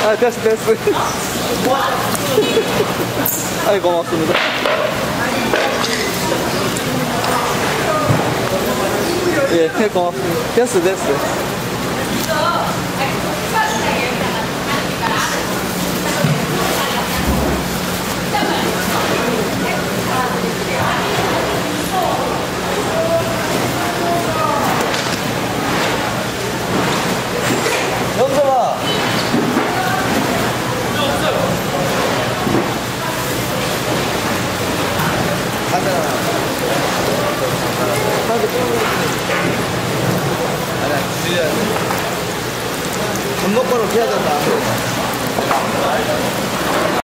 아, 됐어, 됐어. 아이, 고맙습니다. 예, 고맙습니다. 됐어, 됐어. 영섭아. 가자. 아니야, 주의해야 돼. 밥 먹고는 해야 된다.